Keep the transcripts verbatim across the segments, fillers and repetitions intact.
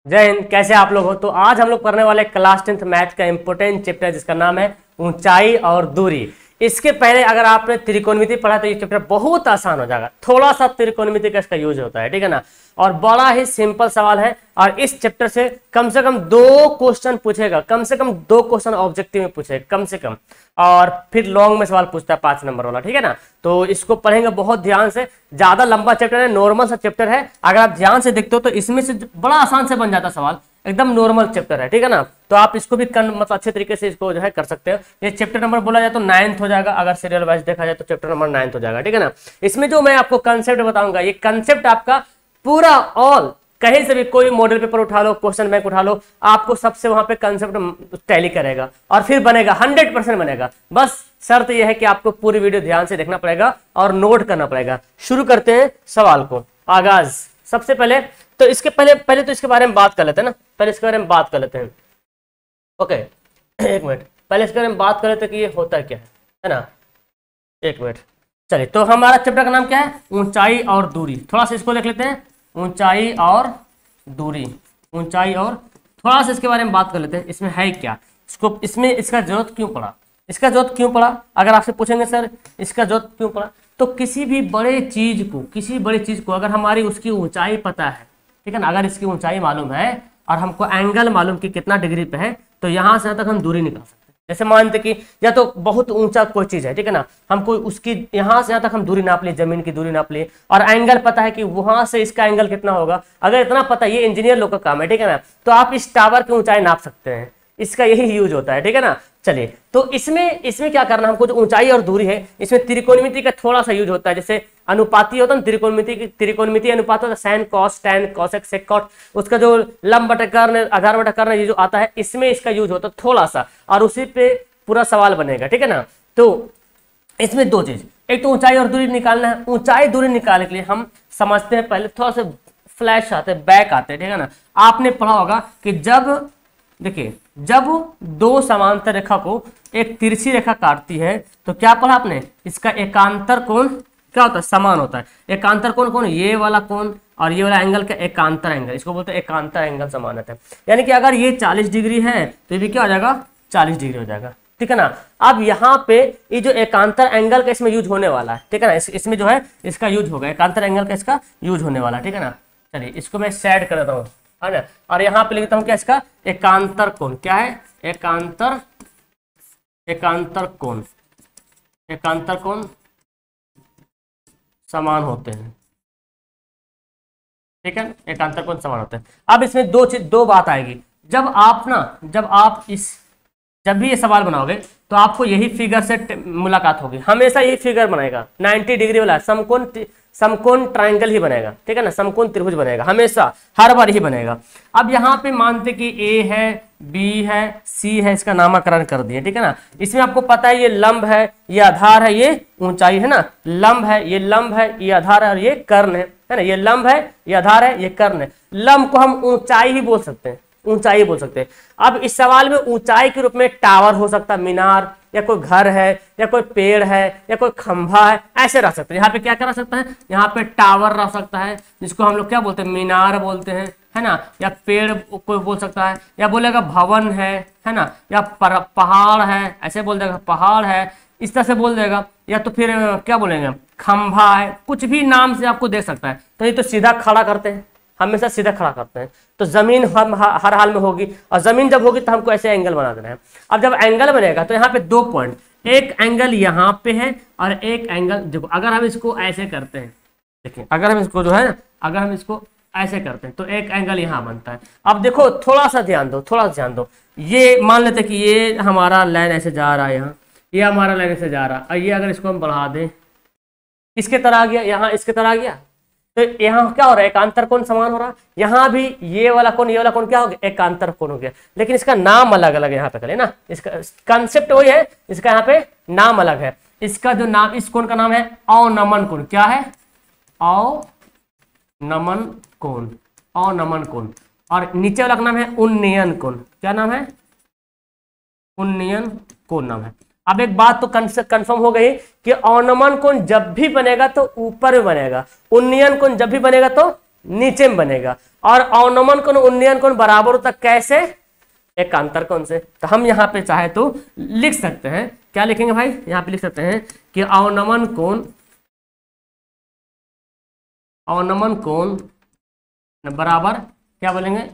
जय हिंद। कैसे आप लोग हो? तो आज हम लोग पढ़ने वाले क्लास टेंथ मैथ का इंपोर्टेंट चैप्टर जिसका नाम है ऊंचाई और दूरी। इसके पहले अगर आपने त्रिकोणमिति पढ़ा तो ये चैप्टर बहुत आसान हो जाएगा। थोड़ा सा त्रिकोणमिति का इसका यूज होता है, ठीक है ना, और बड़ा ही सिंपल सवाल है। और इस चैप्टर से कम से कम दो क्वेश्चन पूछेगा, कम से कम दो क्वेश्चन ऑब्जेक्टिव में पूछेगा कम से कम, और फिर लॉन्ग में सवाल पूछता है पांच नंबर वाला, ठीक है ना। तो इसको पढ़ेंगे बहुत ध्यान से। ज्यादा लंबा चैप्टर है, नॉर्मल सा चैप्टर है। अगर आप ध्यान से देखते हो तो इसमें से बड़ा आसान से बन जाता सवाल, एकदम नॉर्मल चैप्टर है, ठीक है ना। तो आप इसको भी मतलब अच्छे तरीके से इसको जो है कर सकते हो। ये चैप्टर नंबर बोला जाए तो नाइन्थ हो जाएगा, अगर सीरियल वाइज देखा जाए तो चैप्टर नंबर नाइन्थ हो जाएगा, ठीक है ना। इसमें जो मैं आपको कंसेप्ट बताऊंगा, ये कंसेप्ट आपका पूरा ऑल, कहीं से भी कोई मॉडल पेपर उठा लो, क्वेश्चन बैंक उठा लो, आपको सबसे वहां पे कंसेप्ट टैली करेगा और फिर बनेगा, हंड्रेड परसेंट बनेगा। बस शर्त यह है कि आपको पूरी वीडियो ध्यान से देखना पड़ेगा और नोट करना पड़ेगा। शुरू करते हैं सवाल को, आगाज। सबसे पहले तो इसके पहले पहले तो इसके बारे में बात कर लेते हैं ना, पहले इसके बारे में बात कर लेते हैं। ओके एक मिनट, पहले इसके बारे में बात कर लेते हैं कि ये होता क्या है, है ना। एक मिनट, चलिए। तो हमारा चैप्टर का नाम क्या है? ऊंचाई और दूरी। थोड़ा सा इसको देख लेते हैं, ऊंचाई और दूरी। ऊंचाई और थोड़ा सा इसके बारे में बात कर लेते हैं। इसमें है क्या, इसको इसमें इसका जरूरत क्यों पड़ा, इसका जरूरत क्यों पड़ा? अगर आपसे पूछेंगे सर इसका जरूरत क्यों पड़ा, तो किसी भी बड़े चीज को किसी बड़ी चीज को अगर हमारी उसकी ऊंचाई पता है, ठीक है ना, अगर इसकी ऊंचाई मालूम है और हमको एंगल मालूम कि कितना डिग्री पे है, तो यहां से तक हम दूरी निकाल सकते हैं। जैसे मानते कि या तो बहुत ऊंचा कोई चीज है, ठीक है ना, हमको उसकी यहां से यहां तक हम दूरी नाप लिए, जमीन की दूरी नाप लिए, और एंगल पता है कि वहां से इसका एंगल कितना होगा। अगर इतना पता है, ये इंजीनियर लोग का काम है, ठीक है ना, तो आप इस टावर की ऊंचाई नाप सकते हैं। इसका यही यूज होता है, ठीक है ना। चलिए, तो इसमें इसमें क्या करना हमको, जो ऊंचाई और दूरी है, इसमें त्रिकोणमिति का थोड़ा सा यूज होता है। जैसे अनुपाती होता है त्रिकोणमिति की, त्रिकोणमिति अनुपात होता है sine cos tan cosec sec cot, उसका जो लंब बटा कर्ण आधार बटा कर्ण ये जो आता है, इसमें इसका यूज होता है थोड़ा सा, और उसी पे पूरा सवाल बनेगा, ठीक है ना। तो इसमें दो चीज, एक तो ऊंचाई और दूरी निकालना है। ऊंचाई दूरी निकालने के लिए हम समझते हैं, पहले थोड़ा सा फ्लैश आते हैं, बैक आते हैं, ठीक है ना। आपने पढ़ा होगा कि जब देखिए जब दो समांतर रेखा को एक तिरछी रेखा काटती है तो क्या पढ़ा आपने, इसका एकांतर कोण क्या होता है, समान होता है। एकांतर कोण कौन, ये वाला कोण और ये वाला एंगल का एकांतर एंगल, इसको बोलते हैं एकांतर एंगल समान रहता है। यानी कि अगर ये चालीस डिग्री है तो ये भी क्या हो जाएगा, चालीस डिग्री हो जाएगा, ठीक है ना। अब यहाँ पे ये जो एकांतर एंगल का इसमें यूज होने वाला है, ठीक है ना, इस, इसमें जो है इसका यूज होगा, एकांतर एंगल का इसका यूज होने वाला है, ठीक है ना। चलिए इसको मैं सेट कर देता हूँ, है ना, और यहाँ पे लिखता हूँ क्या, इसका एकांतर कोण क्या है, एकांतर एकांतर कोण एकांतर कोण समान होते हैं, ठीक है, एकांतर कोण समान होते हैं। अब इसमें दो चीज दो बात आएगी। जब आप ना जब आप इस जब भी ये सवाल बनाओगे तो आपको यही फिगर से मुलाकात होगी, हमेशा यही फिगर बनेगा, नब्बे डिग्री वाला समकोण समकोण ट्रायंगल ही बनेगा, ठीक है ना, समकोण त्रिभुज बनेगा, हमेशा हर बार ही बनेगा। अब यहाँ पे मानते कि ए है, बी है, सी है, इसका नामकरण कर दिए, ठीक है ना। इसमें आपको पता है ये लंब है, ये आधार है, ये ऊंचाई है ना, लंब है, ये लंब है, ये आधार है, और ये कर्ण है, है ना, ये लंब है, ये आधार है, ये कर्ण है। लंब को हम ऊंचाई ही बोल सकते हैं, ऊंचाई बोल सकते हैं। अब इस सवाल में ऊंचाई के रूप में टावर हो सकता है, मीनार, या कोई घर है, या कोई पेड़ है, या कोई खंभा है, ऐसे रह सकते हैं। यहाँ पे क्या कर सकता है, यहाँ पे टावर रह सकता है, जिसको हम लोग क्या बोलते हैं, मीनार बोलते हैं, है ना, या पेड़ कोई बोल सकता है, या बोलेगा भवन है, है ना, या पहाड़ है, ऐसे बोल देगा पहाड़ है, इस तरह से बोल देगा, या तो फिर क्या बोलेंगे, खंभा है, कुछ भी नाम से आपको दे सकता है। तो ये तो सीधा खड़ा करते हैं, हमेशा सीधा खड़ा करते हैं, तो जमीन हम हर हाल में होगी, और जमीन जब होगी तो हमको ऐसे एंगल बना देना है। अब जब एंगल बनेगा तो यहाँ पे दो पॉइंट, एक एंगल यहाँ पे है और एक एंगल, देखो अगर हम इसको ऐसे करते हैं, देखिए अगर हम इसको जो है ना अगर हम इसको ऐसे करते हैं तो एक एंगल यहाँ बनता है। अब देखो थोड़ा सा ध्यान दो, थोड़ा सा ध्यान दो, ये मान लेते कि ये हमारा लाइन ऐसे जा रहा है, यहाँ ये हमारा लाइन ऐसे जा रहा है, और ये अगर इसको हम बढ़ा दें, इसके तरह आ गया, यहाँ इसके तरह आ गया, तो यहाँ क्या हो रहा है, एकांतर कोण समान हो रहा है। यहाँ भी ये वाला कोण ये वाला कोण क्या हो गया, एकांतर कोण हो गया, लेकिन इसका नाम अलग अलग यहाँ पे करें ना, इसका कंसेप्ट वही है, इसका यहाँ पे नाम अलग है। इसका जो नाम, इस कोण का नाम है अवनमन कोण, क्या है, अवनमन कोण, अवनमन कोण, और नीचे वाला का नाम है उन्नयन कोण, क्या नाम है, उन्नयन कोण नाम है। अब एक बात तो कंफर्म हो गई कि अवनमन कोण जब भी बनेगा तो ऊपर में बनेगा, उन्नयन कोण जब भी बनेगा तो नीचे में बनेगा, और अवनमन कोण उन्नयन कोण बराबर होता कैसे, एक अंतर कोण से। तो हम यहाँ पे चाहे तो लिख सकते हैं, क्या लिखेंगे भाई, यहाँ पे लिख सकते हैं कि अवनमन कोण अवनमन कोण बराबर क्या बोलेंगे,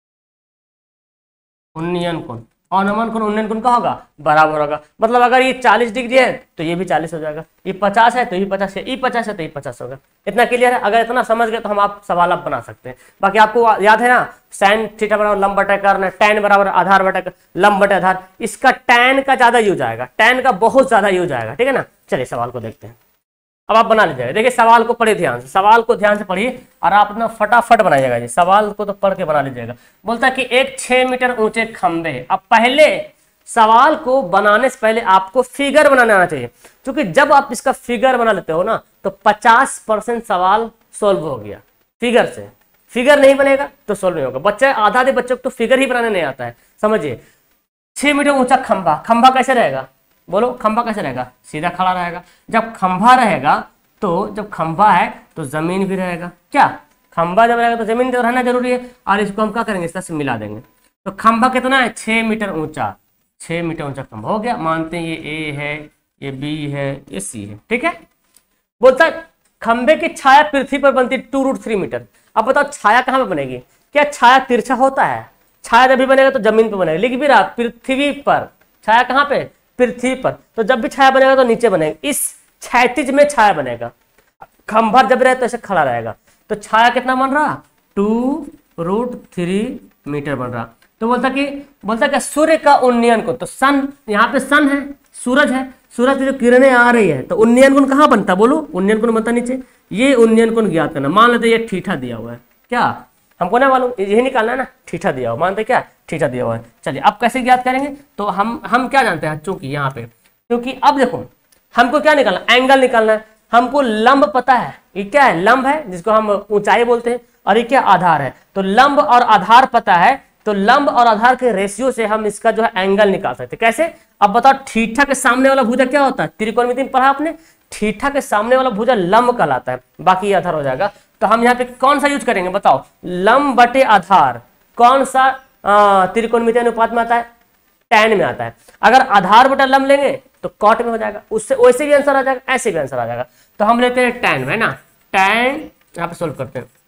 उन्नयन कोण। अवनमन कोण उन्नयन कोण का होगा, बराबर होगा। मतलब अगर ये चालीस डिग्री है तो ये भी चालीस हो जाएगा, ये पचास है तो ये पचास है, ये पचास है तो ये पचास होगा। इतना क्लियर है। अगर इतना समझ गए तो हम आप सवाल आप बना सकते हैं। बाकी आपको याद है ना, साइन थीटा बराबर लंब बटा कर्ण, टैन बराबर आधार बटा लंब बटा आधार। इसका टैन का ज्यादा यूज आएगा, टैन का बहुत ज्यादा यूज आएगा, ठीक है ना। चलिए सवाल को देखते हैं। अब आप बना लीजिएगा। देखिए सवाल को पढ़िए ध्यान से, सवाल को ध्यान से पढ़िए और आप अपना फटाफट बनाइएगा जी। सवाल को तो पढ़ के बना लीजिएगा। बोलता है कि एक छह मीटर ऊंचे खंबे। अब पहले सवाल को बनाने से पहले आपको फिगर बनाना आना चाहिए, क्योंकि जब आप इसका फिगर बना लेते हो ना तो पचास परसेंट सवाल सोल्व हो गया फिगर से। फिगर नहीं बनेगा तो सोल्व नहीं होगा। बच्चे आधा आधे बच्चों को तो फिगर ही बनाने नहीं आता है। समझिए, छह मीटर ऊंचा खंभा, खंभा कैसे रहेगा, बोलो खंभा कैसे रहेगा, सीधा खड़ा रहेगा। जब खंभा रहेगा तो जब खंभा है तो जमीन भी रहेगा। क्या, खंभा जब रहेगा तो जमीन तो रहना जरूरी है। और इसको हम क्या करेंगे, इस तरह से मिला देंगे। तो खंभा कितना है, छह मीटर ऊंचा, छह मीटर ऊंचा खंभा हो गया। मानते हैं ये ए है, ये बी है, ये सी है, ठीक है। बोलता है खंभे की छाया पृथ्वी पर बनती टू रूट थ्री मीटर। अब बताओ छाया कहाँ पे बनेगी, क्या छाया तिरछा होता है, छाया जब भी बनेगा तो जमीन पर बनेगा। लिख भी रहा पृथ्वी पर, छाया कहाँ पे, पृथ्वी पर। तो जब भी छाया बनेगा तो नीचे बनेगा, इस क्षैतिज में छाया बनेगा। खंभा जब रहे तो ऐसे खड़ा रहेगा। तो छाया कितना बन रहा, टू रूट थ्री मीटर बन रहा। तो बोलता कि बोलता कि सूर्य का उन्नयन कोण, तो सन, यहाँ पे सन है, सूरज है, सूरज की जो किरणें आ रही है तो उन्नयन कोण कहाँ बनता, बोलो उन्नयन कोण बनता नीचे। ये उन्नयन कोण ज्ञात करना। मान लेते ये थीटा दिया हुआ है, क्या हमको ना मालूम, यही निकालना है ना, थीटा दिया हुआ, मानते क्या थीटा दिया हुआ है। चलिए अब कैसे ज्ञात करेंगे, तो हम हम क्या जानते हैं, चूंकि यहाँ पे, क्योंकि अब देखो हमको क्या निकालना, एंगल निकालना है। हमको लंब पता है, ये क्या है, लंब है जिसको हम ऊंचाई बोलते हैं, और ये क्या आधार है। तो लंब और आधार पता है, तो लंब और आधार के रेशियो से हम इसका जो है एंगल निकाल सकते हैं। कैसे, अब बताओ थीटा के सामने वाला भुजा क्या होता है, त्रिकोणमिति में पढ़ा आपने, थीटा के सामने वाला भुजा लंब कहलाता है, बाकी आधार हो जाएगा। तो हम यहाँ पे कौन सा यूज करेंगे बताओ, लंब बटे आधार। कौन सा त्रिकोणमिति अनुपात में आता है, टैन में आता है। अगर आधार बटा लंब लेंगे तो कॉट में हो जाएगा, उससे वैसे भी आंसर आ जाएगा, ऐसे भी आंसर आ जाएगा। तो हम लेते हैं टैन में ना, टैन यहाँ पे सोल्व करते हैं।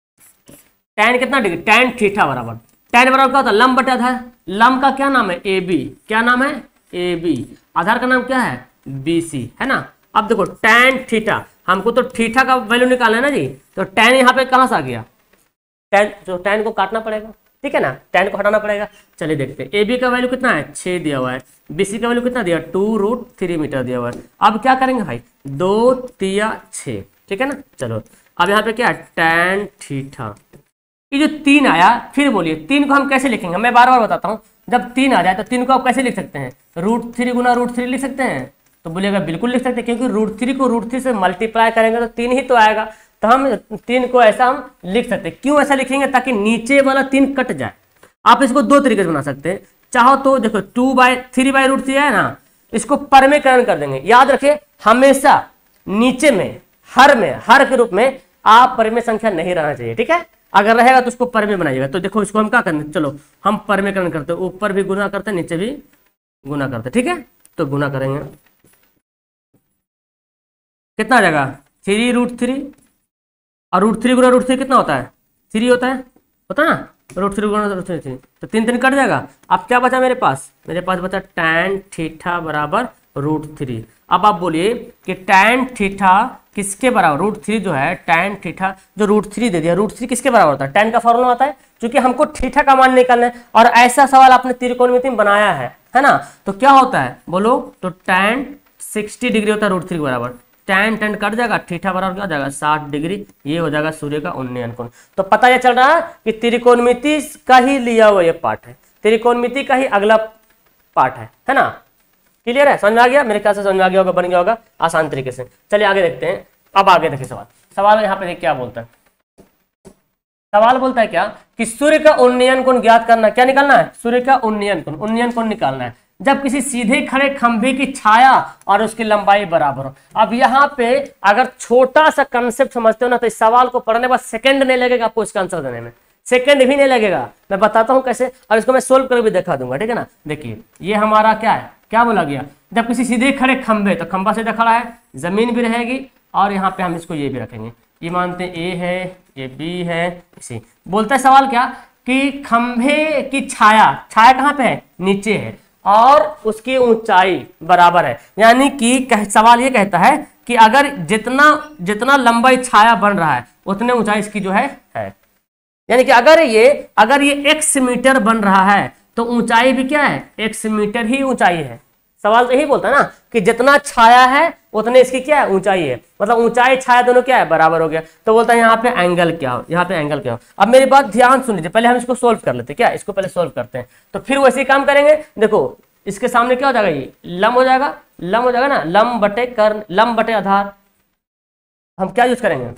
टैन कितना डिग्री, टैन थीटा बराबर, टैन बराबर क्या होता है, लंब बटे आधार। लंब का क्या नाम है, ए बी, क्या नाम है, ए बी। आधार का नाम क्या है, बी सी, है ना। अब देखो टैन थीटा, हमको तो थीटा का वैल्यू निकालना है ना जी। तो टैन यहाँ पे कहाँ से आ गया, टैन, जो टैन को काटना पड़ेगा, ठीक है ना, टैन को हटाना पड़ेगा। चलिए देखते हैं, ए बी का वैल्यू कितना है, छः दिया हुआ है, बी सी का वैल्यू कितना दिया, टू रूट थ्री मीटर दिया हुआ है। अब क्या करेंगे भाई, दो तिया छः, ठीक है ना। चलो अब यहाँ पे क्या है, टैन थीटा। ये जो तीन आया, फिर बोलिए तीन को हम कैसे लिखेंगे, मैं बार बार बताता हूँ। जब तीन आ जाए तो तीन को आप कैसे लिख सकते हैं, रूट थ्री गुना रूट थ्री लिख सकते हैं। तो बोलिएगा बिल्कुल लिख सकते हैं, क्योंकि रूट थ्री को रूट थ्री से मल्टीप्लाई करेंगे तो तीन ही तो आएगा। तो हम तीन को ऐसा हम लिख सकते हैं। क्यों ऐसा लिखेंगे, ताकि नीचे वाला तीन कट जाए। आप इसको दो तरीके से बना सकते हैं। चाहो तो देखो two by three by root three है ना, इसको परमेकरण कर देंगे। याद रखिए हमेशा नीचे में, हर में, हर के रूप में आप परमेय संख्या नहीं रहना चाहिए, ठीक है। अगर रहेगा तो उसको परमेय बनाइएगा। तो देखो इसको हम क्या करते, चलो हम परमेयकरण करते हैं, ऊपर भी गुना करते हैं, नीचे भी गुना करते हैं, ठीक है। तो गुना करेंगे, कितना आ जाएगा, थ्री रूट थ्री, और रूट थ्री गुना रूट थ्री कितना होता है, थ्री होता है, होता है ना, रूट थ्री गुना रूट थ्री, तो तीन तीन कट जाएगा। अब क्या बचा मेरे पास, मेरे पास बचा टैन थीटा बराबर रूट थ्री। अब आप बोलिए कि टैन थीटा किसके बराबर, रूट थ्री जो है, टैन थीटा जो रूट थ्री दे दिया, रूट थ्री किसके बराबर होता है, टैन का फॉर्मूला आता है, क्योंकि हमको थीटा का मान निकालना है। और ऐसा सवाल आपने त्रिकोणमिति में बनाया है, है ना। तो क्या होता है बोलो, तो टैन सिक्सटी डिग्री होता है रूट थ्री के बराबर। टैन टैन कट जाएगा, थीटा बराबर क्या हो जाएगा, साठ डिग्री। ये हो जाएगा सूर्य का उन्नयन कोण। तो पता यह चल रहा है कि त्रिकोणमिति का ही लिया हुआ ये पार्ट है, त्रिकोणमिति का ही अगला पार्ट है, है ना। क्लियर है, समझ में आ गया, मेरे ख्याल से समझ में आ गया होगा, बन गया होगा आसान तरीके से। चलिए आगे देखते हैं। अब आगे देखिए सवाल, सवाल यहाँ पे देख क्या बोलता है। सवाल बोलता है क्या कि सूर्य का उन्नयन कोण ज्ञात करना, क्या निकालना है, सूर्य का उन्नयन कोण, उन्नयन कोण निकालना है। जब किसी सीधे खड़े खंभे की छाया और उसकी लंबाई बराबर हो। अब यहाँ पे अगर छोटा सा कंसेप्ट समझते हो ना तो इस सवाल को पढ़ने के बाद सेकंड नहीं लगेगा आपको इसका आंसर देने में, सेकंड भी नहीं लगेगा। मैं बताता हूँ कैसे और इसको मैं सोल्व करके भी दिखा दूंगा, ठीक है ना। देखिए ये हमारा क्या है, क्या बोला गया, जब किसी सीधे खड़े खंभे, तो खंभा सीधा खड़ा है, जमीन भी रहेगी और यहाँ पे हम इसको ये भी रखेंगे, ये मानते हैं ए है, ये बी है, इसी बोलता है सवाल क्या कि खंभे की छाया, छाया कहाँ पे है, नीचे है, और उसकी ऊंचाई बराबर है। यानी कि कह, सवाल ये कहता है कि अगर जितना जितना लंबाई छाया बन रहा है उतने ऊंचाई इसकी जो है है यानी कि अगर ये अगर ये एक्स मीटर बन रहा है तो ऊंचाई भी क्या है, एक्स मीटर ही ऊंचाई है। सवाल तो यही बोलता है ना कि जितना छाया है उतने इसकी क्या है, ऊंचाई है, मतलब ऊंचाई छाया दोनों क्या है, बराबर हो गया। तो बोलता है यहाँ पे एंगल क्या हो, यहाँ पे एंगल क्या हो। अब मेरी बात ध्यान सुन लीजिए, पहले हम इसको सोल्व कर लेते हैं, क्या इसको पहले सोल्व करते हैं, तो फिर वैसे ही काम करेंगे। देखो इसके सामने क्या हो जाएगा, ये लंब हो जाएगा, लंब हो जाएगा ना, लंब बटे कर्ण, लंब बटे आधार। हम क्या यूज करेंगे,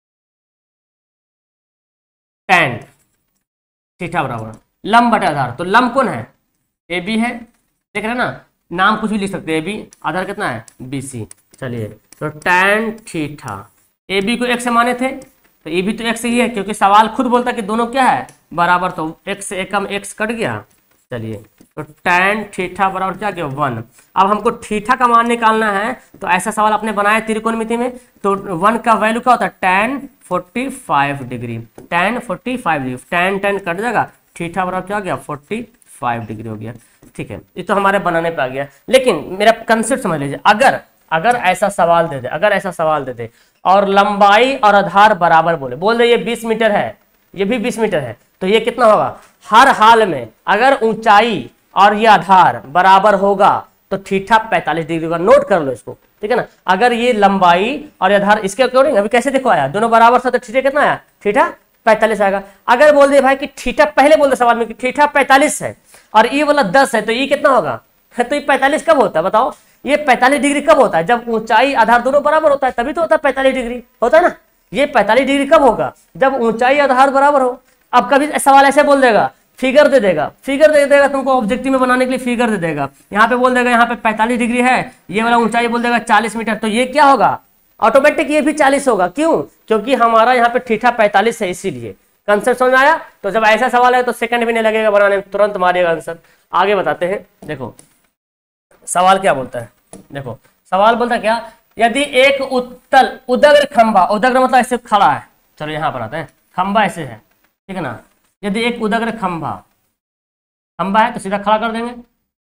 टैन थीटा बराबर लंब बटे आधार। तो लंब कौन है, ए बी है, देख रहे हैं ना, नाम कुछ भी लिख सकते हैं, ए बी, आधार कितना है, बी सी। चलिए तो टैन थीटा, ए बी को एक्स से माने थे तो ए बी तो एक्स ही है, क्योंकि सवाल खुद बोलता है कि दोनों क्या है, बराबर, तो एक्स से एक कम एक्स कट गया। चलिए तो टैन थीटा बराबर क्या गया, वन। अब हमको थीटा का मान निकालना है, तो ऐसा सवाल आपने बनाया त्रिकोणमिति में, तो वन का वैल्यू क्या होता है, tan forty five degree, tan forty five degree, tan tan cut जाएगा, थीटा बराबर क्या हो गया, फोर्टी फाइव डिग्री हो गया। ठीक है, ये तो हमारे बनाने पे आ गया। लेकिन मेरा कंसेप्ट समझ लीजिए, अगर अगर ऐसा सवाल दे दे अगर ऐसा सवाल दे दे और लंबाई और आधार बराबर बोले बोल दे ये बीस मीटर है, ये भी बीस मीटर है, तो ये कितना होगा, हर हाल में अगर ऊंचाई और ये आधार बराबर होगा तो थीटा पैंतालीस डिग्री होगा। नोट कर लो इसको, ठीक है ना। अगर ये लंबाई और आधार इसके अकॉर्डिंग अभी कैसे देखो आया, दोनों बराबर था तो थीटा कितना आया, थीटा पैंतालीस आएगा। अगर बोल दे भाई कि थीटा, पहले बोल दे सवाल में कि थीटा पैंतालीस है और ये वाला दस है, तो ये कितना होगा, तो ये पैंतालीस कब होता है बताओ, ये पैंतालीस डिग्री कब होता है, जब ऊंचाई आधार दोनों बराबर होता है, तभी तो होता है पैंतालीस डिग्री, होता है ना। ये पैंतालीस डिग्री कब होगा, जब ऊंचाई आधार बराबर हो। अब कभी सवाल ऐसे बोल देगा, फिगर दे देगा, फिगर दे देगा तुमको ऑब्जेक्टिव में बनाने के लिए, फिगर दे देगा, यहाँ पे बोल देगा यहाँ पे पैंतालीस डिग्री है, ये वाला ऊंचाई बोल देगा चालीस मीटर, तो ये क्या होगा, ऑटोमेटिक ये भी चालीस होगा। क्यों, क्योंकि हमारा यहाँ पे थीटा पैंतालीस है, इसीलिए। कंसेप्ट समझ में आया। तो जब ऐसा सवाल है तो सेकंड भी नहीं लगेगा बनाने में, तुरंत मारिएगा आंसर। आगे बताते हैं, देखो सवाल क्या बोलता है, देखो सवाल बोलता है क्या, यदि एक उत्तल उदग्र खंभा, उदग्र मतलब ऐसे खड़ा है, चलो यहाँ पर आते हैं, खंभा ऐसे है, ठीक है ना। यदि एक उदग्र खंभा खंभा है तो सीधा खड़ा कर देंगे,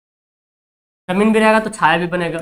जमीन भी रहेगा तो छाया भी बनेगा,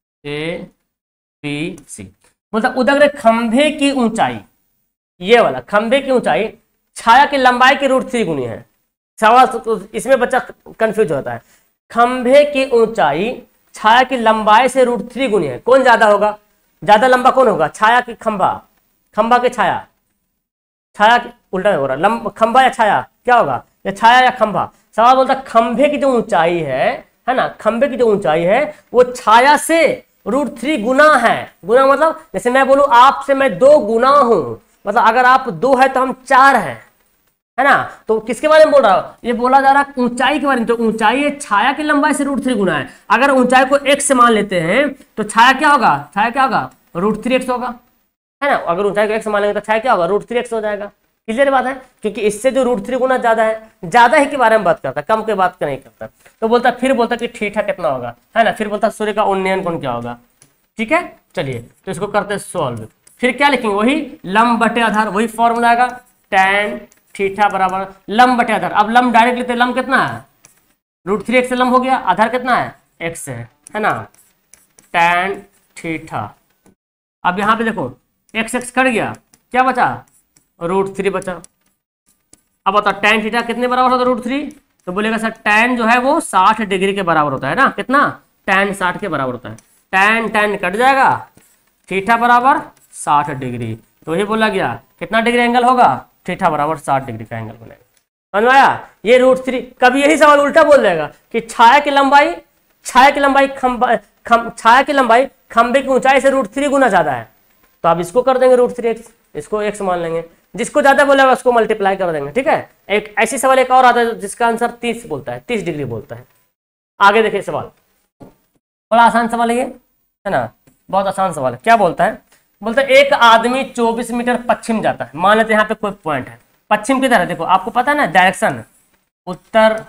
ए बी सी। मतलब उदग्र खंभे की ऊंचाई, ये वाला खंभे की ऊंचाई छाया की लंबाई की रूट थ्री गुनी है। सवाल तो इसमें बच्चा कंफ्यूज होता है, खंभे की ऊंचाई छाया की लंबाई से रूट थ्री गुनी है, कौन ज्यादा होगा, ज्यादा लंबा कौन होगा, छाया की खंभा, खंभा के छाया, छाया उल्टा हो रहा, लंब खंभा या छाया क्या होगा, या छाया या खंभा। सवाल बोलता खंभे की जो ऊंचाई है है ना, खंभे की जो ऊंचाई है वो छाया से रूट थ्री गुना है। गुना मतलब जैसे मैं बोलूं आपसे मैं दो गुना हूं, मतलब अगर आप दो है तो हम चार हैं, है ना। तो किसके बारे में बोल रहा हूं, ये बोला जा रहा है ऊंचाई के बारे में। तो ऊंचाई है छाया की लंबाई से रूट थ्री गुना है। अगर ऊंचाई को एक्स से मान लेते हैं तो छाया क्या होगा, छाया क्या होगा, रूट थ्री एक्स होगा, है ना। अगर ऊंचाई को एक्स मान लेंगे तो छाया क्या होगा, रूट थ्री एक्स हो जाएगा। क्लियर बात है, क्योंकि इससे जो रूट थ्री गुना ज्यादा है, ज्यादा ही के बारे में बात करता है, कम के बात नहीं करता। तो बोलता फिर बोलता कि थीटा कितना होगा, है ना। फिर बोलता सूर्य का उन्नयन कोण क्या होगा। ठीक है, चलिए तो इसको करते हैं सॉल्व। फिर क्या लिखेंगे, वही लंब बटे आधार, वही फॉर्मूला आएगा, tan थीटा बराबर लंब बटे आधार। अब लंब डायरेक्ट लेते, लंब कितना है, रूट थ्री एक्स से लंब हो गया, आधार कितना है, एक्स है, है ना, tan थीटा। अब यहाँ पे देखो एक्स एक्स कट गया, क्या बचा, रूट थ्री बचा। अब बताओ tan थीटा कितने बराबर होता है, रूट थ्री। तो बोलेगा सर tan जो है वो साठ डिग्री के बराबर होता है ना, कितना, tan साठ के बराबर होता है। tan tan कट जाएगा, थीटा बराबर साठ डिग्री। तो ये बोला गया कितना डिग्री एंगल होगा, थीटा बराबर साठ डिग्री का एंगल बनेगा। समझ में आया। ये रूट थ्री, कभी यही सवाल उल्टा बोल देगा कि छाया की लंबाई छाया की लंबाई खंबा खम, छाया की लंबाई खंबे की ऊंचाई से रूट थ्री गुना ज्यादा है। तो आप इसको कर देंगे रूट थ्री एक्स, इसको एक्स मान लेंगे, जिसको ज्यादा बोलेगा उसको मल्टीप्लाई कर देंगे। ठीक है, एक ऐसी सवाल एक और आता है जिसका आंसर तीस बोलता है, तीस डिग्री बोलता है। आगे देखिए सवाल, बड़ा आसान सवाल है ये, है ना, बहुत आसान सवाल है। क्या बोलता है, बोलता है एक आदमी चौबीस मीटर पश्चिम जाता है। मान लेते हैं यहाँ पे कोई पॉइंट है, पश्चिम किधर है, देखो आपको पता है ना डायरेक्शन, उत्तर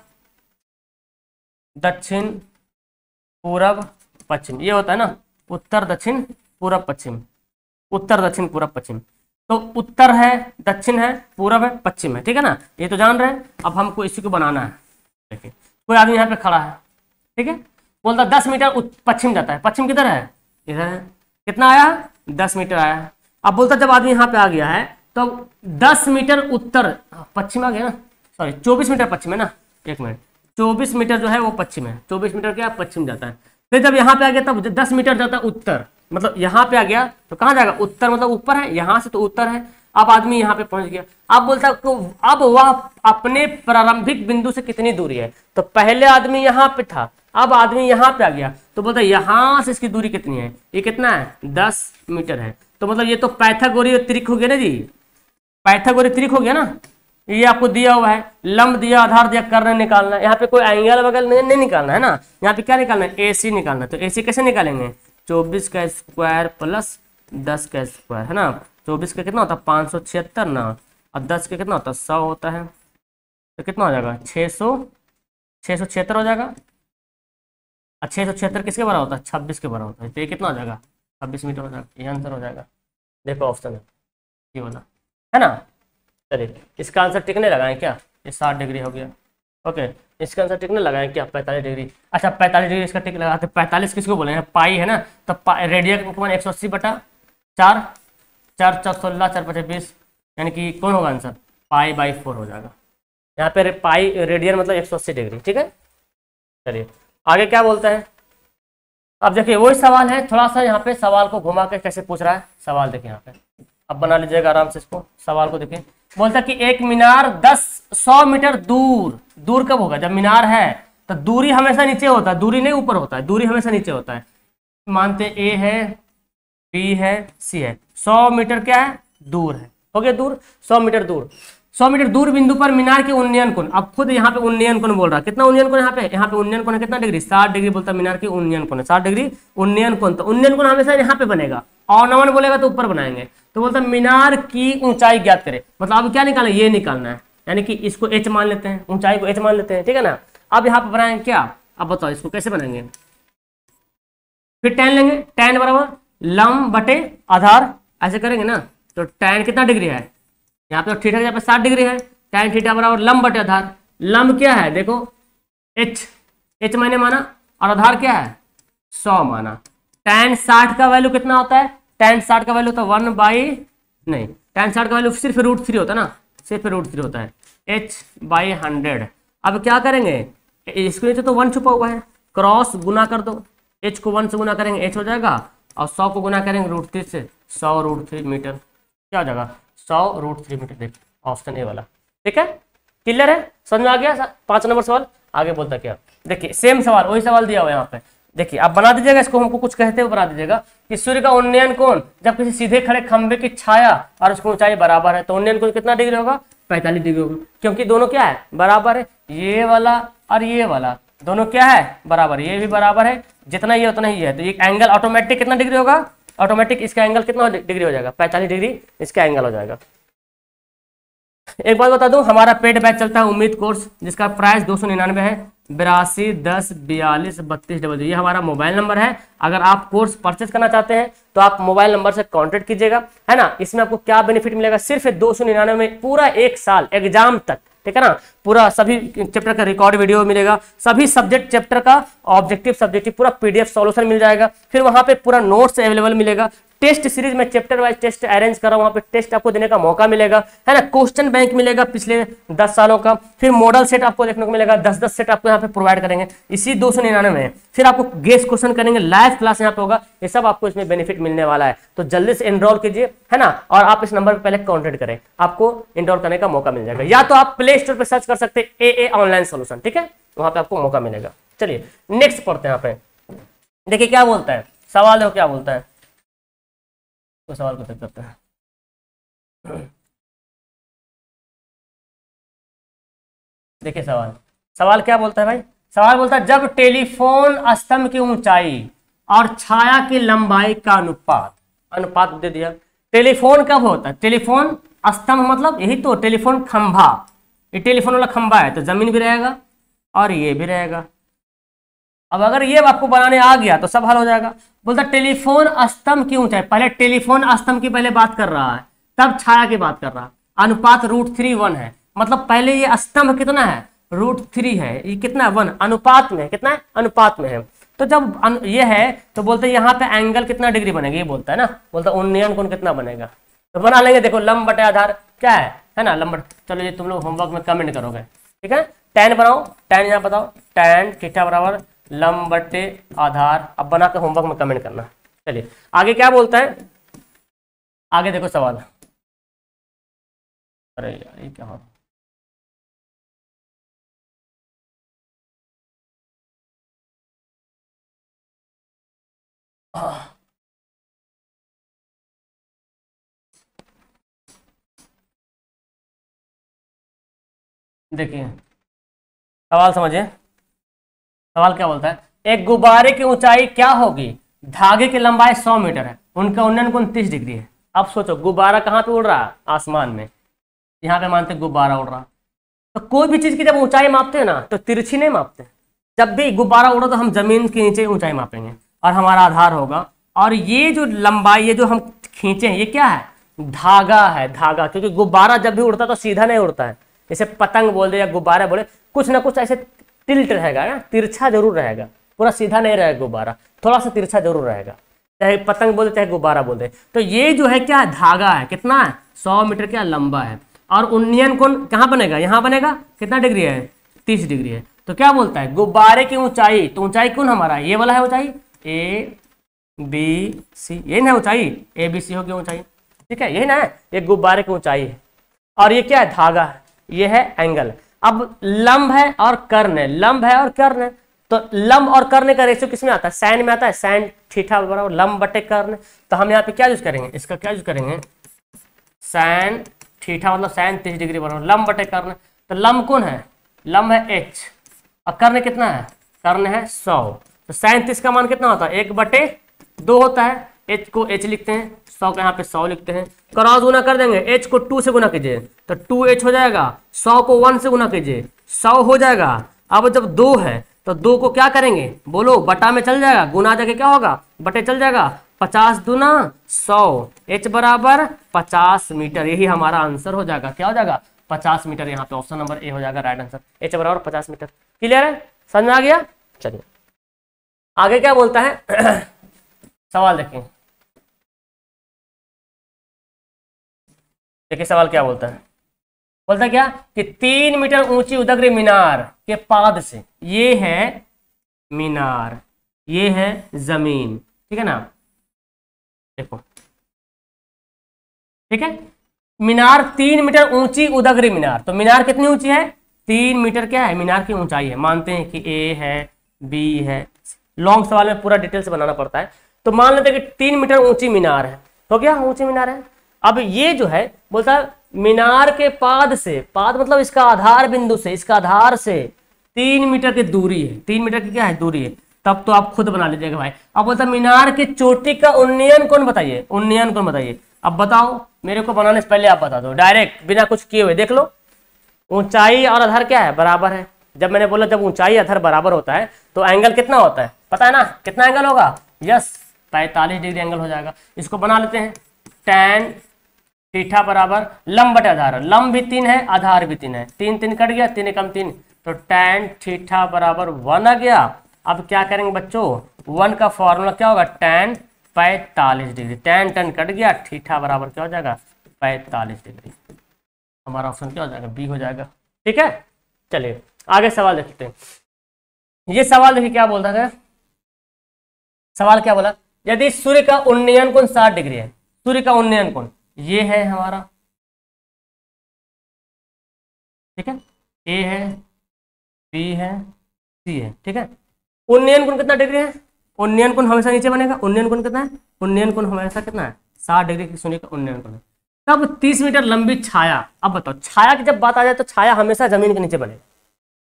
दक्षिण पूरब पश्चिम, ये होता है ना, उत्तर दक्षिण पूरब पश्चिम, उत्तर दक्षिण पूरब पश्चिम। तो उत्तर है, दक्षिण है, पूरब है, पश्चिम है, ठीक है ना, ये तो जान रहे हैं। अब हमको इसी को बनाना है। देखिए कोई आदमी यहाँ पे खड़ा है, ठीक है, बोलता दस मीटर पश्चिम जाता है। पश्चिम किधर है, इधर है। कितना आया, दस मीटर आया है। अब बोलता जब आदमी यहाँ पे आ गया है तो दस मीटर उत्तर पश्चिम आ गया ना, सॉरी चौबीस मीटर पश्चिम है ना, एक मिनट, चौबीस मीटर जो है वो पश्चिम है, चौबीस मीटर क्या पश्चिम जाता है। फिर जब यहाँ पे आ गया तब दस मीटर जाता है उत्तर, मतलब यहाँ पे आ गया तो कहाँ जाएगा, उत्तर मतलब ऊपर है, यहाँ से तो उत्तर है। अब आदमी यहाँ पे पहुंच गया। अब बोलता है अब वह अपने प्रारंभिक बिंदु से कितनी दूरी है, तो पहले आदमी यहाँ पे था, अब आदमी यहाँ पे आ गया, तो बोलता है यहाँ से इसकी दूरी कितनी है, ये कितना है, दस मीटर है। तो मतलब ये तो पाइथागोरीय त्रिक हो गया ना जी, पाइथागोरीय त्रिक हो गया ना। ये आपको दिया हुआ है, लंब दिया, आधार दिया, कर्ण निकालना है। यहाँ पे कोई एंगल वगैरह नहीं, नहीं निकालना है ना, यहाँ पे क्या निकालना है, एसी निकालना है। तो एसी कैसे निकालेंगे, चौबीस का स्क्वायर प्लस दस का स्क्वायर, है ना, चौबीस का कितना होता है, पाँच सौ छिहत्तर ना, और दस का कितना होता है, सौ होता है। तो कितना हो जाएगा, छः सौ छः सौ छिहत्तर हो जाएगा। और छः सौ छिहत्तर किसके बराबर होता है, छब्बीस के बराबर होता है। तो ये कितना हो जाएगा, छब्बीस मीटर हो जाएगा। ये आंसर हो जाएगा, देखो ऑप्शन है ये वाला, है ना। चलिए इसका आंसर टिकने लगाएं क्या, ये साठ डिग्री हो गया। ओके, इसका आंसर टिकने लगाएं क्या, पैंतालीस डिग्री। अच्छा पैंतालीस डिग्री इसका टिक लगाते, पैंतालीस किसको बोले हैं, पाई है ना, तो रेडियन का मान एक सौ अस्सी बटा चार, चार चार सोलह, चार पचास बीस, यानी कि कौन होगा आंसर, पाई बाई फोर हो जाएगा। यहाँ पे पाई रेडियन मतलब एक सौ अस्सी डिग्री, ठीक है। चलिए आगे क्या बोलते हैं। अब देखिए वही सवाल है, थोड़ा सा यहाँ पे सवाल को घुमा के कैसे पूछ रहा है सवाल, देखिए यहाँ पे अब बना लीजिएगा आराम से इसको, सवाल को देखिए। बोलता है कि एक मीनार दस सौ मीटर दूर, दूर कब होगा, जब मीनार है तो दूरी हमेशा नीचे होता है, दूरी नहीं ऊपर होता है, दूरी हमेशा नीचे होता है। मानते ए है, बी है, सी है, सौ मीटर क्या है, दूर है, हो गया दूर, सौ मीटर दूर, सौ मीटर दूर बिंदु पर मीनार के उन्नयन कोण। अब खुद यहाँ पे उन्नयन कोण बोल रहा है, कितना उन्नयन कोण यहाँ पे, यहाँ पे उन्नयन कोण है कितना डिग्री, साठ डिग्री। बोलता है मीनार की उन्नयन कोण है साठ डिग्री, उन्नयन कोण, तो उन्नयन कोण हमेशा यहाँ पे बनेगा, और नवन बोलेगा तो ऊपर बनाएंगे। तो बोलता है मीनार की ऊंचाई ज्ञात करे, मतलब अब क्या निकालना है, ये निकालना है, यानी कि इसको एच मान लेते हैं, ऊंचाई को एच मान लेते हैं, ठीक है ना। अब यहाँ पे बनाएंगे क्या, अब बताओ इसको कैसे बनाएंगे, फिर tan लेंगे, tan बराबर लंब बटे आधार, ऐसे करेंगे ना। तो tan कितना डिग्री है, यहाँ पे थीटा यहाँ पे साठ डिग्री है, tan थीटा बराबर लंब बटे आधार। लंब क्या है देखो h, h मैंने माना, और आधार क्या है सौ माना। tan साठ का वैल्यू कितना होता है, tan साठ का वैल्यू होता है वन बाई, नहीं tan साठ का वैल्यू सिर्फ रूट थ्री होता है ना, सिर्फ रूट थ्री होता है, h बाई हंड्रेड। अब क्या करेंगे, इसके नीचे तो वन छुपा हुआ है, क्रॉस गुना कर दो, h को वन से गुना करेंगे h हो जाएगा, और सौ को गुना करेंगे रूट थ्री से, सौ रूट थ्री मीटर, क्या हो जाएगा सौ रूट थ्री मीटर। देख ऑप्शन ए वाला, ठीक है, क्लियर है, समझ में आ गया। पांच नंबर सवाल आगे बोलता क्या, देखिए सेम सवाल, वही सवाल दिया हुआ है यहाँ पे। देखिए आप बना दीजिएगा इसको, हमको कुछ कहते हुए बना दीजिएगा कि सूर्य का उन्नयन कोण जब किसी सीधे खड़े खंबे की छाया और उसकी ऊंचाई बराबर है, तो उन्नयन कोण कितना डिग्री होगा, पैंतालीस डिग्री होगा, क्योंकि दोनों क्या है बराबर है, ये वाला और ये वाला दोनों क्या है बराबर, ये भी बराबर है, जितना ये उतना ही है। तो ये एंगल ऑटोमेटिक कितना डिग्री होगा, ऑटोमेटिक इसका एंगल कितना डिग्री हो जाएगा, पैंतालीस डिग्री इसका एंगल हो जाएगा। एक बात बता दूं, हमारा पेड बैच चलता है उम्मीद कोर्स, जिसका प्राइस दो सौ निन्यानवे है, बिरासी दस बयालीस बत्तीस डबल जीरो, ये हमारा मोबाइल नंबर है। अगर आप कोर्स परचेज करना चाहते हैं तो आप मोबाइल नंबर से कांटेक्ट कीजिएगा, है ना। इसमें आपको क्या बेनिफिट मिलेगा, सिर्फ दो सौ निन्यानवे में पूरा एक साल एग्जाम तक, ठीक है ना, पूरा सभी चैप्टर का रिकॉर्ड वीडियो मिलेगा, सभी सब्जेक्ट चैप्टर का ऑब्जेक्टिव सब्जेक्टिव पूरा पीडीएफ सॉल्यूशन मिल जाएगा, फिर वहां पे पूरा नोट्स अवेलेबल मिलेगा, टेस्ट सीरीज में चैप्टर वाइज टेस्ट अरेंज कर रहा हूं, वहां पे टेस्ट आपको देने का मौका मिलेगा, है ना। क्वेश्चन बैंक मिलेगा पिछले दस सालों का, फिर मॉडल सेट आपको देखने को मिलेगा, दस दस सेट आपको यहाँ पे प्रोवाइड करेंगे इसी दो सौ निन्यानवे में। फिर आपको गेस्ट क्वेश्चन करेंगे, लाइव क्लास यहाँ पे होगा, ये सब आपको इसमें बेनिफिट मिलने वाला है। तो जल्दी से एनरोल कीजिए, है ना, और आप इस नंबर पर पहले कॉन्टेक्ट करें, आपको एनरोल करने का मौका मिल जाएगा। या तो आप प्ले स्टोर पर सर्च कर सकते हैं ए ए ऑनलाइन सोल्यूशन, ठीक है, वहां पे आपको मौका मिलेगा। चलिए नेक्स्ट पढ़ते हैं। यहाँ पे देखिए क्या बोलता है सवाल, देखो क्या बोलता है, तो सवाल को चेक करते हैं। देखिए सवाल, सवाल क्या बोलता है भाई, सवाल बोलता है जब टेलीफोन स्तंभ की ऊंचाई और छाया की लंबाई का अनुपात, अनुपात दे दिया। टेलीफोन कब होता है? टेलीफोन स्तंभ मतलब यही तो, टेलीफोन खंभा, ये टेलीफोन वाला खंभा है तो जमीन भी रहेगा और ये भी रहेगा। अब अगर ये आपको बनाने आ गया तो सब हल हो जाएगा। बोलता टेलीफोन स्तंभ की ऊंचाई, पहले टेलीफोन स्तंभ की पहले बात कर रहा है, तब छाया की बात कर रहा है। अनुपात रूट थ्री वन है, मतलब पहले ये स्तंभ कितना है? रूट थ्री है, ये कितना है? वन। अनुपात में कितना है? अनुपात में है। तो जब अन, ये है तो बोलते हैं यहाँ पे एंगल कितना डिग्री बनेगा, ये बोलता है ना, बोलता है उन्नयन कोण कितना बनेगा। तो बना लेंगे, देखो लंब बटे आधार क्या है, है ना, लंब। चलो ये तुम लोग होमवर्क में कमेंट करोगे, ठीक है। टेन बनाओ, टेन यहाँ बताओ, टेन थीटा बराबर लंब बटे आधार। अब बना के होमवर्क में कमेंट करना। चलिए आगे क्या बोलता है, आगे देखो सवाल। अरे यार ये क्या हो, देखिए सवाल समझिए। सवाल क्या बोलता है, एक गुब्बारे की ऊंचाई क्या होगी? धागे की लंबाई सौ मीटर है, उनका उन्नयन कोण तीस डिग्री है। अब सोचो गुब्बारा कहाँ पे उड़ रहा है? आसमान में। यहाँ पे मानते गुब्बारा उड़ रहा, तो कोई भी चीज की जब ऊंचाई मापते हैं ना तो तिरछी नहीं मापते। जब भी गुब्बारा उड़ा तो हम जमीन के नीचे ऊंचाई मापेंगे और हमारा आधार होगा। और ये जो लंबाई, ये जो हम खींचे हैं, ये क्या है? धागा है, धागा। क्योंकि गुब्बारा जब भी उड़ता तो सीधा नहीं उड़ता है, जैसे पतंग बोल दे या गुब्बारा बोले, कुछ ना कुछ ऐसे टिल्ट रहेगा ना, तिरछा जरूर रहेगा, पूरा सीधा नहीं रहेगा गुब्बारा, थोड़ा सा तिरछा जरूर रहेगा, चाहे पतंग बोल दे चाहे गुब्बारा बोल दे। तो ये जो है क्या है? धागा है, कितना है? सौ मीटर क्या लंबा है। और उन्नयन कोण कहाँ बनेगा? यहाँ बनेगा। कितना डिग्री है? तीस डिग्री है। तो क्या बोलता है, गुब्बारे की ऊंचाई, तो ऊंचाई कौन हमारा? ये वाला है ऊंचाई, ए बी सी, यही ना ऊंचाई, ए बी सी होगी ऊंचाई, ठीक है, यही ना है, ये गुब्बारे की ऊंचाई है। और ये क्या है? धागा है, ये है एंगल। अब लंब है और कर्ण है, लंब है और कर्ण है, तो लंब और कर्ण का रेशियो किसमें आता है? साइन में आता है, साइन थीटा बराबर लंब बटे कर्ण। तो हम यहाँ पे क्या यूज करेंगे? इसका क्या यूज करेंगे? साइन थीटा मतलब साइन तीस डिग्री बराबर लंब बटे कर्ण। तो लंब कौन है? लंब है एच और कर्ण कितना है? कर्ण है सौ। तो साइन तीस का मान कितना होता है? एक बटे दो होता है। एच को एच लिखते हैं, सौ का यहाँ पे सौ लिखते हैं, क्रॉस गुना कर देंगे, एच को टू से गुना कीजिए तो टू एच हो जाएगा, सौ को वन से गुना कीजिए, सौ हो जाएगा। अब जब दो है तो दो को क्या करेंगे? बोलो, बटा में चल जाएगा, गुना जाके क्या होगा? बटे चल जाएगा। पचास दूना सौ, एच बराबर पचास मीटर, यही हमारा आंसर हो जाएगा। क्या हो जाएगा? पचास मीटर। यहाँ पे ऑप्शन नंबर ए हो जाएगा राइट आंसर, एच बराबर पचास मीटर। क्लियर है? समझ में आ गया? चलिए आगे क्या बोलता है सवाल देखिए, देखिए सवाल क्या बोलता है। बोलता है क्या कि तीन मीटर ऊंची उदग्र मीनार के पाद से, ये है मीनार, ये है जमीन, ठीक है ना, देखो ठीक है। मीनार तीन मीटर ऊंची उदग्र मीनार, तो मीनार कितनी ऊंची है? तीन मीटर क्या है मीनार की ऊंचाई है। मानते हैं कि ए है, बी है, लॉन्ग सवाल में पूरा डिटेल से बनाना पड़ता है। तो मान लेते हैं कि तीन मीटर ऊंची मीनार है, तो क्या ऊंची मीनार है। अब ये जो है बोलता है मीनार के पाद से, पाद मतलब इसका आधार बिंदु से, इसका आधार से तीन मीटर की दूरी है, तीन मीटर की क्या है दूरी है, तब तो आप खुद बना लीजिएगा भाई। अब बोलता है मीनार की चोटी का उन्नयन कोण बताइए, उन्नयन कोण बताइए। अब बताओ, मेरे को बनाने से पहले आप बता दो, डायरेक्ट बिना कुछ किए हुए। देख लो, ऊंचाई और आधार क्या है? बराबर है। जब मैंने बोला जब ऊंचाई आधार बराबर होता है तो एंगल कितना होता है पता है ना? कितना एंगल होगा? यस, पैंतालीस डिग्री एंगल हो जाएगा। इसको बना लेते हैं, टैन थीटा बराबर लंब बटे आधार, लंब भी तीन है आधार भी तीन है, तीन तीन कट गया, तीन एकम तीन, तो टैन थीटा बराबर वन आ गया। अब क्या करेंगे बच्चों, वन का फॉर्मूला क्या होगा? टैन पैंतालीस डिग्री, टैन टैन कट गया, थीटा बराबर क्या हो जाएगा? पैंतालीस डिग्री। हमारा ऑप्शन क्या हो जाएगा? बी हो जाएगा। ठीक है, चलिए आगे सवाल देखते हैं। ये सवाल देखिए क्या बोलता है, सवाल क्या बोला, यदि सूर्य का उन्नयन कोण साठ डिग्री है, सूर्य का उन्नयन कोण ये है हमारा, ठीक है, ए है, बी है, सी है, ठीक है। उन्नयन कोण कितना डिग्री है? उन्नयन कोण हमेशा नीचे बनेगा। उन्नयन कोण कितना है? उन्नयन कोण हमेशा कितना है? साठ डिग्री की सूर्य का उन्नयन कोण है। तब तीस मीटर लंबी छाया, अब बताओ छाया की जब बात आ जाए तो छाया हमेशा जमीन के नीचे बनेगा,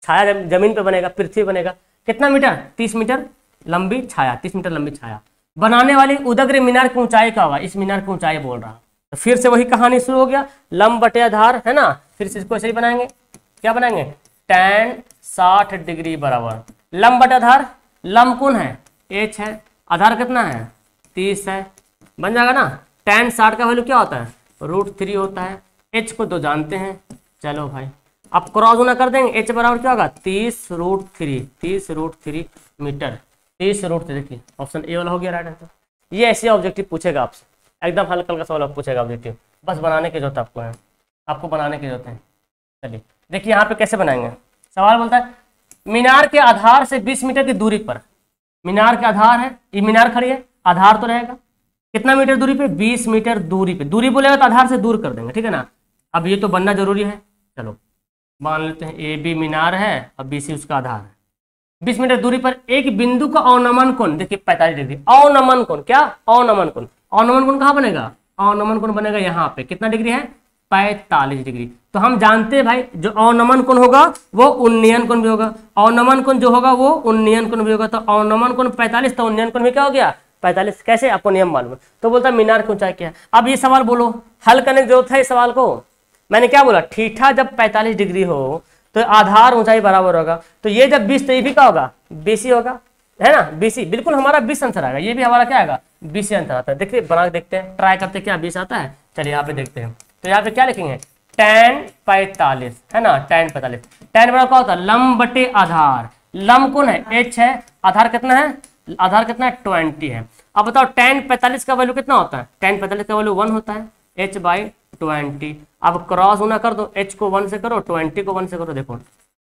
छाया जमीन पे बनेगा, पृथ्वी बनेगा, कितना मीटर, तीस मीटर लंबी छाया, तीस मीटर लंबी छाया। बनाने वाली उदग्र मीनार की ऊंचाई क्या होगा, इस मीनार की ऊंचाई बोल रहा। तो फिर से वही कहानी शुरू हो गया, लंब बटे आधार है ना, फिर से इसको ऐसे ही बनाएंगे, क्या बनाएंगे, टेन साठ डिग्री बराबर लंब बटे आधार, लंब कौन है, एच है, आधार कितना है, तीस है, बन जाएगा ना। टेन साठ का वैल्यू क्या होता है, रूट थ्री होता है, एच को दो जानते हैं। चलो भाई अब क्रॉस गुना कर देंगे, एच बराबर क्या होगा, तीस रूट थ्री, तीस रूट थ्री मीटर, तीस रूट थ्री। देखिए ऑप्शन ए वाला हो गया राइट आंसर। ये ऐसे ऑब्जेक्टिव पूछेगा आपसे, एकदम हल्का हल्का सवाल पूछेगा ऑब्जेक्टिव, बस बनाने की जरूरत आपको है, आपको बनाने की जरूरत है। चलिए देखिए यहाँ पे कैसे बनाएंगे, सवाल बोलता है मीनार के आधार से बीस मीटर की दूरी पर, मीनार के आधार है, ये मीनार खड़ी है, आधार तो रहेगा, कितना मीटर दूरी पे, बीस मीटर दूरी पे, दूरी बोलेगा तो आधार से दूर कर देंगे, ठीक है ना। अब ये तो बनना जरूरी है, चलो मान लेते हैं ए बी मीनार है और बी सी उसका आधार है। बीस मीटर दूरी पर एक बिंदु का अवनमन कोण, देखिए पैंतालीस डिग्री, अवनमन कोण, क्या अवनमन कोण, अवनमन कोण कहाँ बनेगा, अवनमन कोण बनेगा यहाँ पे, कितना डिग्री है, पैंतालीस डिग्री। तो हम जानते हैं भाई जो अवनमन कोण होगा वो उन्नयन कोण भी होगा, अवनमन कोण जो होगा वो उन्नयन कोण भी होगा। तो अवनमन कोण पैंतालीस, तो उन्नयन कोण भी क्या हो गया, पैंतालीस। कैसे, आपको नियम मालूम है। तो बोलता है मीनार की ऊंचाई क्या है। अब ये सवाल बोलो, हल करने की जरूरत है इस सवाल को। मैंने क्या बोला, थीटा जब पैंतालीस डिग्री हो तो आधार ऊंचाई बराबर होगा, तो ये जब बीस तो ये भी क्या होगा, बीस ही होगा, है ना, बीसी, बिल्कुल हमारा बीस आंसर आएगा, ये भी हमारा क्या आएगा, बीस आंसर आता है। देखिए बना के देखते हैं, ट्राई करते हैं क्या बीस आता है। चलिए यहाँ पे देखते हैं, तो यहाँ पे क्या लिखेंगे, टेन पैंतालीस, है ना, टेन पैंतालीस, टेन बराबर क्या होता है, लंब बटे आधार, लंब कौन है, एच है, आधार कितना है, आधार कितना है, ट्वेंटी है। अब बताओ टेन पैंतालीस का वैल्यू कितना होता है, टेन पैंतालीस का वैल्यू वन होता है, एच बाई ट्वेंटी। अब क्रॉस गुना कर दो, एच को वन से करो, ट्वेंटी को वन से करो, देखो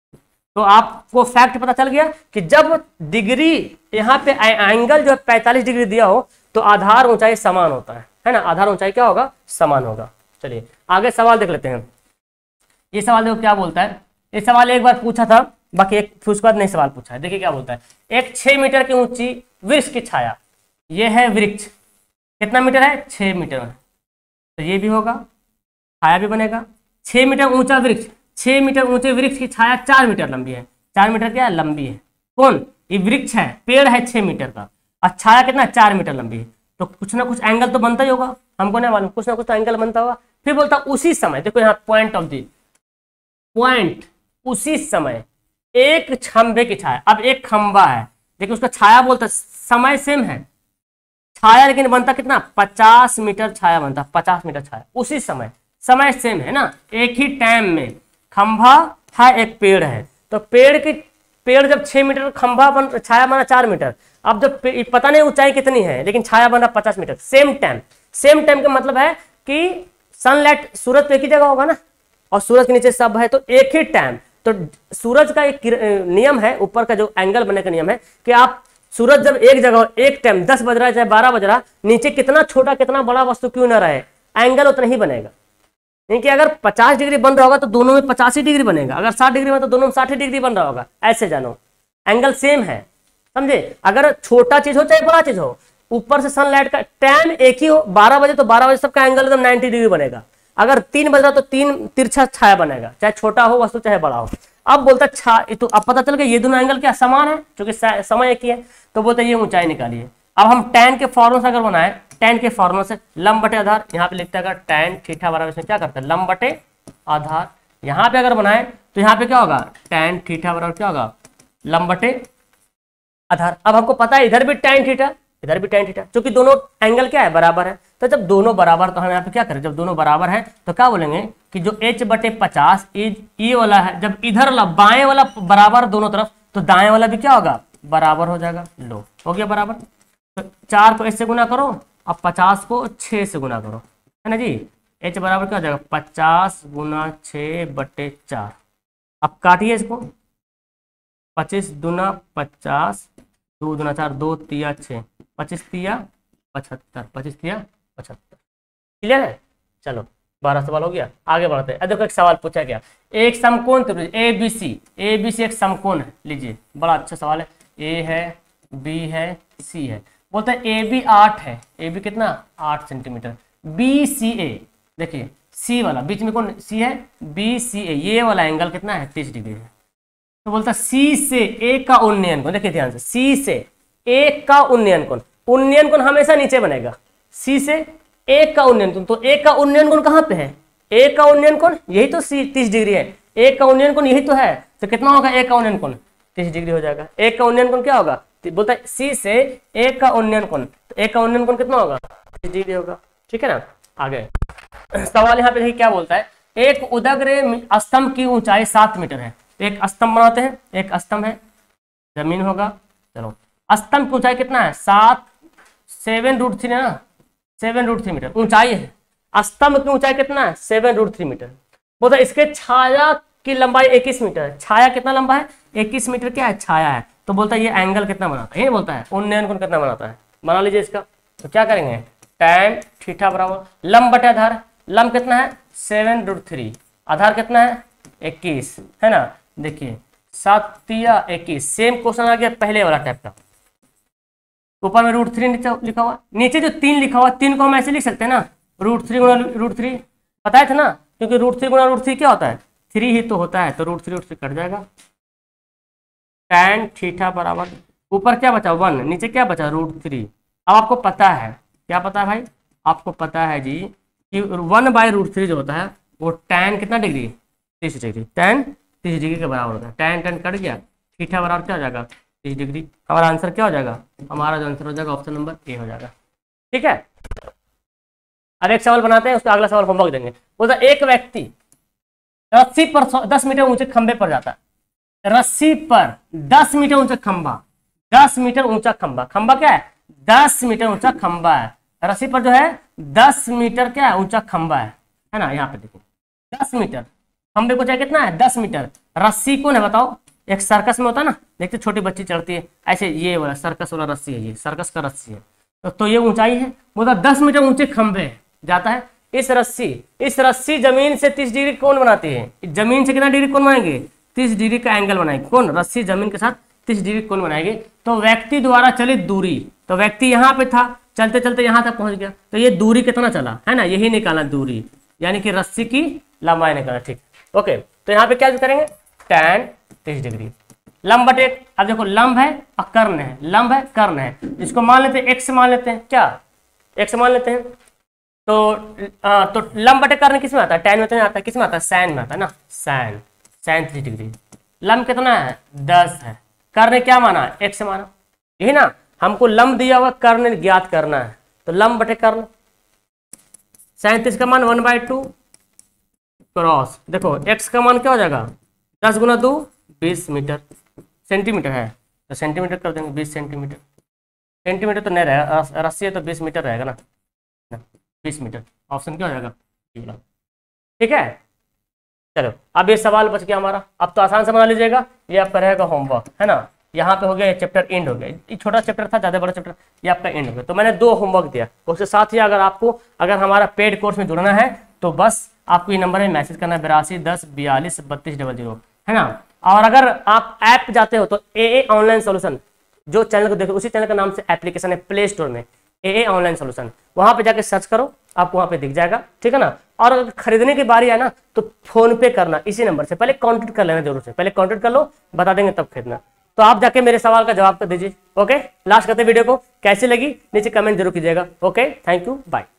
तो आपको फैक्ट पता चल गया कि जब डिग्री यहाँ पे एंगल जो है पैंतालीस डिग्री दिया हो तो आधार ऊंचाई समान होता है, है ना, आधार ऊंचाई क्या होगा, समान होगा। चलिए आगे सवाल देख लेते हैं। ये सवाल देखो क्या बोलता है, ये सवाल एक बार पूछा था, बाकी एक फिर उसके बाद नहीं सवाल पूछा है। देखिए क्या बोलता है, एक छह मीटर की ऊंची वृक्ष की छाया, ये है वृक्ष, कितना मीटर है, छह मीटर है, तो ये भी होगा, छाया भी बनेगा। छह मीटर ऊंचा वृक्ष, छह मीटर ऊंचे वृक्ष की छाया चार मीटर लंबी है, चार मीटर क्या है, लंबी है। कौन, ये वृक्ष है, पेड़ है छह मीटर का, और छाया कितना, चार मीटर लंबी है, तो कुछ ना कुछ एंगल तो बनता ही होगा, हमको नहीं मालूम, कुछ ना कुछ तो एंगल बनता होगा। फिर बोलता उसी समय, देखो यहाँ पॉइंट ऑफ दी पॉइंट, उसी समय एक खंभे की छाया, अब एक खंभा है, देखिए उसका छाया बोलता, समय सेम है, छाया लेकिन बनता कितना, पचास मीटर छाया बनता, पचास मीटर छाया, उसी समय, समय सेम है ना, एक ही टाइम में खंभा है, एक पेड़ है, तो पेड़ की पेड़ जब छह मीटर, खंभा बन, छाया बना चार मीटर। अब जब पता नहीं ऊंचाई कितनी है लेकिन छाया बना पचास metre, same time, same time का मतलब है कि सनलाइट सूरज पे एक ही जगह होगा ना, और सूरज के नीचे सब है, तो एक ही टाइम। तो सूरज का एक नियम है, ऊपर का जो एंगल बनने का नियम है कि आप सूरज जब एक जगह एक टाइम दस बज रहा है चाहे बारह बज रहा, नीचे कितना छोटा कितना बड़ा वस्तु क्यों ना रहे, एंगल उतना ही बनेगा। यानी कि अगर पचास डिग्री बन रहा होगा तो दोनों में पचासी डिग्री बनेगा, अगर साठ डिग्री में तो दोनों में साठ डिग्री बन रहा होगा, ऐसे जानो एंगल सेम है, समझे। अगर छोटा चीज हो चाहे बड़ा चीज हो, ऊपर से सनलाइट का टाइम एक ही हो, बारह बजे तो बारह बजे सबका एंगल एकदम नाइन्टी डिग्री बनेगा, अगर तीन बज रहा तो तीन तिरछा छाया बनेगा, चाहे छोटा हो वस्तु चाहे बड़ा हो। अब बोलता छा तो अब पता चल गया ये दोनों एंगल क्या समान है, क्योंकि समय एक ही है, तो बोलते ये ऊंचाई निकालिए। अब हम टैन के फॉर्मूला से अगर बनाए, टैन के फॉर्मूला से लंब बटे आधार, यहाँ पे लिखते हैं अगर टैन थीटा बराबर, इसमें क्या करते हैं, लंब बटे आधार, यहाँ पे अगर बनाए तो यहाँ पे क्या होगा, टैन थीटा बराबर क्या होगा, लंब बटे आधार। अब हमको पता है इधर भी टैन थीटा इधर भी टैन थीटा, क्योंकि दोनों एंगल क्या है, बराबर है। तो जब दोनों बराबर, तो हम यहाँ पे क्या करें, जब दोनों बराबर है तो क्या बोलेंगे कि जो h बटे पचास ये वाला है, जब इधर वाला बाएं वाला बराबर दोनों तरफ, तो दाएं वाला भी क्या होगा, बराबर हो जाएगा। लो हो गया बराबर, तो चार को इससे गुना करो, अब पचास को छः से गुना करो, है ना जी। h बराबर क्या हो जाएगा, पचास गुना छः बटे चार। अब काटिए इसको, पच्चीस दूना पचास, दो दूना चार, दो तिया छः, पच्चीस तिया पचहत्तर, पच्चीस तिया पचहत्तर, क्लियर है। चलो बारह सवाल हो गया, आगे बढ़ते हैं। देखो एक सवाल पूछा गया, एक समकोण त्रिभुज A B C, A B C एक समकोण है, लीजिए बड़ा अच्छा सवाल है। ए है, बी है, सी है, बोलते हैं ए बी आठ है, ए बी कितना, आठ सेंटीमीटर, बी सी ए, देखिए सी वाला बीच में कौन सी है, बी सी ए, ये वाला एंगल कितना है, तीस डिग्री है। तो बोलता सी से ए का उन्नयन कोण, देखिए ध्यान से, सी से ए का उन्नयन कोण, उन्नयन कोण हमेशा नीचे बनेगा, सी से ए का उन्नयन कोण, तो ए का उन्नयन कोण कहाँ पे है, ए का उन्नयन कोण यही तो सी तीस डिग्री है, ए का उन्नयन कोण यही तो है, तो कितना होगा ए का उन्नयन कोण, तीस डिग्री हो जाएगा। ए का उन्नयन कोण क्या होगा, बोलता है सी से ए का उन्नयन कोण, तो ए का उन्नयन कोण कितना होगा, तीस डिग्री होगा। ठीक है ना। आगे सवाल यहाँ पे देखिए क्या बोलता है, एक उदग्र स्तंभ की ऊंचाई सात मीटर है, एक स्तंभ बनाते हैं, एक स्तंभ है, जमीन होगा, चलो स्तंभ की ऊंचाई कितना है, सात सेवन रूट थ्री है ना, सेवन रूट थ्री मीटर ऊंचाई है, स्तंभ की ऊंचाई कितना है, सेवन रूट थ्री मीटर। बोलता है इसके छाया की लंबाई इक्कीस मीटर है, छाया कितना लंबा है, इक्कीस मीटर क्या है, छाया है, तो बोलता है ये एंगल कितना बनाता है, ये बोलता है उन्नयन कोण कितना बनाता है, बना लीजिए इसका। तो क्या करेंगे, tan थीटा बराबर लंब बटे आधार, लंब कितना है सेवन रूट थ्री, आधार कितना है इक्कीस, है ना। देखिए सात तिया इक्कीस, सेम क्वेश्चन आ गया पहले वाला टाइप का, ऊपर में रूट थ्री लिखा हुआ, नीचे जो तीन लिखा हुआ, तीन को हम ऐसे लिख सकते हैं ना, रूट थ्री गुणा रूट थ्री, पता है था ना, क्योंकि रूट थ्री गुणा रूट थ्री क्या होता है, थ्री ही तो होता है, तो root three root three cut जाएगा। tan थीटा बराबर ऊपर क्या बचा वन, नीचे क्या बचा रूट थ्री। अब आपको पता है, क्या पता है भाई, आपको पता है जी कि वन बाय रूट थ्री जो होता है वो tan कितना डिग्री, तीस डिग्री, tan तीस डिग्री के बराबर होता है। tan tan कट गया, थीटा बराबर क्या हो जाएगा, तीस डिग्री। हमारा आंसर क्या हो जाएगा, हमारा जो आंसर हो जाएगा ऑप्शन नंबर ए हो जाएगा। ठीक है। अब एक सवाल बनाते हैं, उसका अगला सवाल होमवर्क देंगे। बोलता एक व्यक्ति रस्सी पर दस मीटर ऊंचे खंबे पर जाता है, रस्सी पर दस मीटर ऊंचा खंबा, दस मीटर ऊंचा खंबा, खंबा क्या है दस मीटर ऊंचा खंबा है, रस्सी पर जो है दस मीटर क्या है ऊंचा खंबा है, है ना। यहाँ पे देखिए दस मीटर, खंबे को चाहिए कितना है दस मीटर, रस्सी कौन है बताओ, एक सर्कस में होता है ना, देखते छोटी बच्ची चढ़ती है ऐसे, ये वाला सर्कस वाला रस्सी है, ये सर्कस का रस्सी है, तो, तो ये ऊंचाई है, बोला दस मीटर ऊंचे खंबे जाता है। इस रस्सी इस रस्सी जमीन से तीस डिग्री कौन बनाती है, जमीन से कितना डिग्री कौन बनाएंगे, तीस डिग्री का एंगल बनाएंगे, कौन, रस्सी जमीन के साथ तीस डिग्री कौन बनाएंगे। तो व्यक्ति द्वारा चलित दूरी, तो व्यक्ति यहाँ पे था, चलते चलते यहाँ तक पहुंच गया, तो ये दूरी कितना चला, है ना, यही निकाला दूरी, यानी कि रस्सी की लंबाई निकाला। ठीक, ओके। तो यहाँ पे क्या करेंगे, tan तीस डिग्री, लंब बटे, अब देखो लंब है और कर्ण है, लंब है कर्ण है, इसको मान लेते हैं एक्स मान लेते हैं, क्या एक्स मान लेते हैं, तो आ, तो लंब बटे कर्ण किस में आता है, tan में तो नहीं आता है, किस में आता है sin में आता है ना, sin sin तीस डिग्री। लंब कितना है दस है, कर्ण क्या माना एक्स माना, यही ना, हमको लंब दिया हुआ कर्ण ज्ञात करना है, तो लंब बटे कर्ण, सैंतीस का मान वन बाई टू क्रॉस, देखो एक्स का मान क्या हो जाएगा दस गुना दो बीस मीटर, सेंटीमीटर है तो सेंटीमीटर कर देंगे, बीस सेंटीमीटर, सेंटीमीटर तो नहीं रहेगा, रस्सी है तो बीस मीटर रहेगा ना, बीस मीटर, ऑप्शन क्या हो जाएगा, ठीक है। चलो अब ये सवाल बच गया हमारा, अब तो आसान से बना लीजिएगा, ये आपका रहेगा होमवर्क, है ना। यहाँ पे हो गया चैप्टर एंड हो गया, ये छोटा चैप्टर था, ज़्यादा बड़ा चैप्टर, ये आपका एंड हो गया। तो मैंने दो होमवर्क दिया, उसके साथ ही अगर आपको अगर हमारा पेड कोर्स में जुड़ना है तो बस आपको ये नंबर में मैसेज करना है, बिरासी दस बयालीस बत्तीस डबल जीरो, है ना। और अगर आप ऐप जाते हो तो ए ए ऑनलाइन सोल्यूशन, जो चैनल को देखो उसी चैनल का नाम से एप्लीकेशन है प्ले स्टोर में, ए ए ऑनलाइन सोल्यूशन, वहाँ पे जाके सर्च करो, आपको वहाँ पे दिख जाएगा, ठीक है ना। और अगर खरीदने की बारी है ना तो फोन पे करना, इसी नंबर से पहले कांटेक्ट कर लेना, जरूर से पहले कांटेक्ट कर लो, बता देंगे तब खरीदना। तो आप जाके मेरे सवाल का जवाब कर दीजिए। ओके, लास्ट करते वीडियो को, कैसी लगी नीचे कमेंट जरूर कीजिएगा। Okay, thank you, bye.